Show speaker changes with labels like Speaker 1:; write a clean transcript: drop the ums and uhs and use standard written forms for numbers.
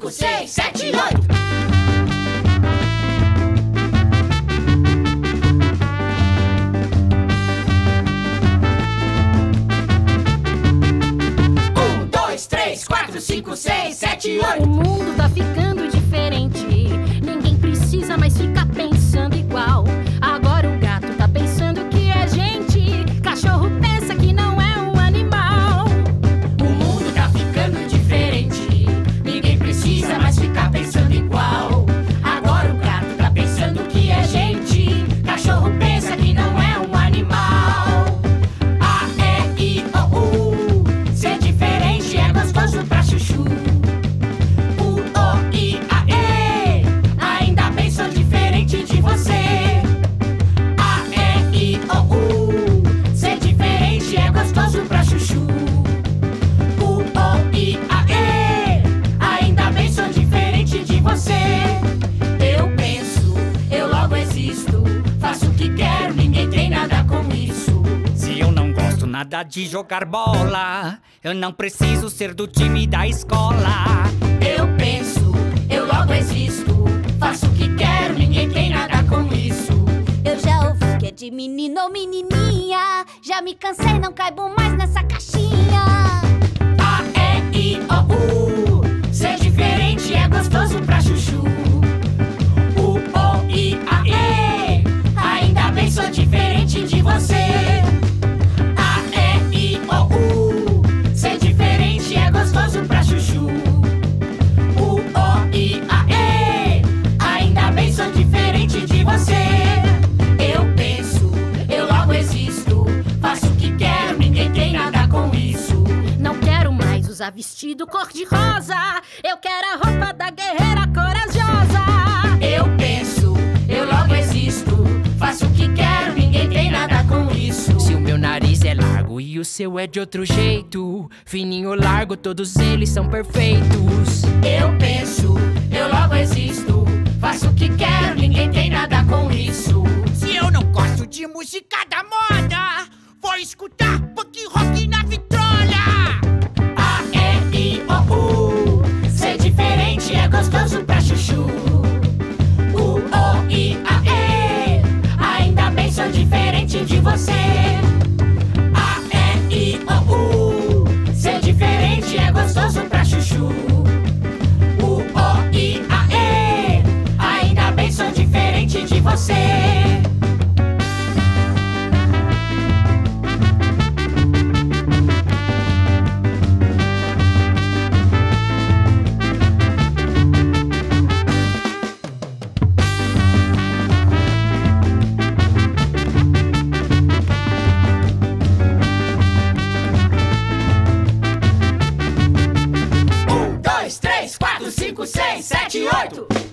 Speaker 1: 5, 6, 7, 8. Um, dois, três, quatro, cinco, seis, sete, oito.
Speaker 2: O mundo tá ficando diferente. Ninguém precisa mais ficar pensando igual. Agora o gato tá pensando que é gente. Cachorro pensa que não é um animal.
Speaker 1: O mundo tá ficando diferente. Ninguém precisa mais ficar pensando igual. Agora o gato tá pensando que é gente. Cachorro pensa que não é um animal. A, E, I, O, U. Ser diferente é gostoso pra chuchu. O, O, I, A, E. Ainda bem sou diferente de você. A, E, I, O, U. Ser diferente é gostoso pra chuchu. O, O, I, A, E. Ainda bem sou diferente de você. Eu penso, eu logo existo. Faço o que quero, ninguém tem nada com isso.
Speaker 3: Se eu não gosto nada de jogar bola, eu não preciso ser do time da escola.
Speaker 1: Eu penso, eu logo existo. Faço o que quero, ninguém tem nada com isso.
Speaker 4: Eu já ouvi que é de menino ou menininha. Já me cansei, não caibo mais nessa caixinha.
Speaker 1: A, E, I, O, U. Ser diferente é gostoso pra chuchu. O, O, I, A, E. Ainda bem sou diferente de você. A, E, I, O, U. Ser diferente é gostoso pra chuchu. O, O, I, A, E. Ainda bem sou diferente de você. Eu penso, eu logo existo. Faço o que quero, ninguém tem nada com isso.
Speaker 2: Não quero mais usar vestido cor-de-rosa. Eu quero a roupa da guerreira corajosa.
Speaker 1: Eu penso, eu logo existo. Faço o que quero, ninguém tem nada com isso.
Speaker 5: Se o meu nariz é largo e o seu é de outro jeito, fininho ou largo, todos eles são perfeitos.
Speaker 1: Eu penso, eu logo existo. Faço o que quero, ninguém tem nada com isso.
Speaker 6: Se eu não gosto de música da moda, vou escutar punk rock na vitrola.
Speaker 1: A, E, I, O, U. Ser diferente é gostoso pra chuchu. O, O, I, A, E. Ainda bem sou diferente de você. A, E, I, O, U. Ser diferente é gostoso pra chuchu. O, O, I, A, E. Ainda bem sou diferente de você. Um, dois, três, quatro, cinco, seis, sete, oito.